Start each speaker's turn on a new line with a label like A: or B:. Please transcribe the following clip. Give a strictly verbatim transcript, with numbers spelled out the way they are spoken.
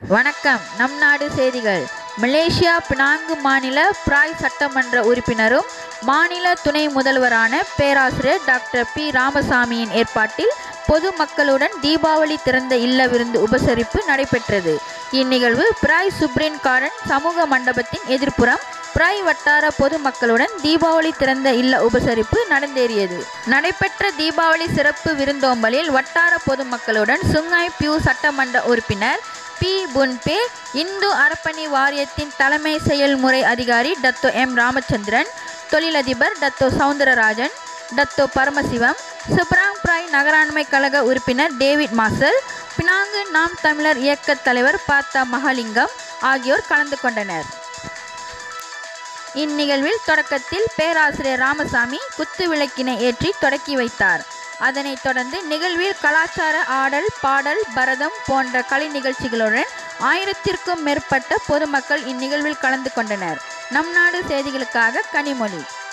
A: வணக்கம். நம் நாடு செய்திகள். மலேசியா பினாங்கு மாநில பிராய் சட்டமன்ற உறுப்பினரும் மாநில துணை முதல்வரான பேராசிரியர் டாக்டர் பி ராமசாமியின் ஏற்பாட்டில் பொதுமக்களுடன் தீபாவளி திறந்த இல்ல விருந்து உபசரிப்பு நடைபெற்றது. இந்நிகழ்வு பிராய் சுப்ரீன் கார்டன் சமூக மண்டபத்தின் எதிர்ப்புறம் பிராய் வட்டார பொதுமக்களுடன் தீபாவளி திறந்த இல்ல உபசரிப்பு நடந்தேறியது. நடைபெற்ற தீபாவளி சிறப்பு விருந்தோம்பலில் வட்டார பொதுமக்களுடன் சுங்காய் பியூ சட்டமன்ற உறுப்பினர் பி புன்பே, இந்து அறப்பணி வாரியத்தின் தலைமை செயல்முறை அதிகாரி டத்தோ எம் ராமச்சந்திரன், தொழிலதிபர் Dato Soundararajan, Dato Paramasivam, Seberang Perai நகராண்மை கழக உறுப்பினர் டேவிட் மாசல், பினாங்கு நாம் தமிழர் இயக்க தலைவர் பாத்தா மகாலிங்கம் ஆகியோர் கலந்து கொண்டனர். இந்நிகழ்வில் தொடக்கத்தில் பேராசிரியர் ராமசாமி குத்து விளக்கினை ஏற்றி தொடக்கி வைத்தார். அதனைத் தொடர்ந்து நிகழ்வில் கலாச்சார ஆடல், பாடல், பரதம் போன்ற கலை நிகழ்ச்சிகளுடன் ஆயிரத்திற்கும் மேற்பட்ட பொதுமக்கள் இந்நிகழ்வில் கலந்து கொண்டனர். நம் நாடு செய்திகளுக்காக கனிமொழி.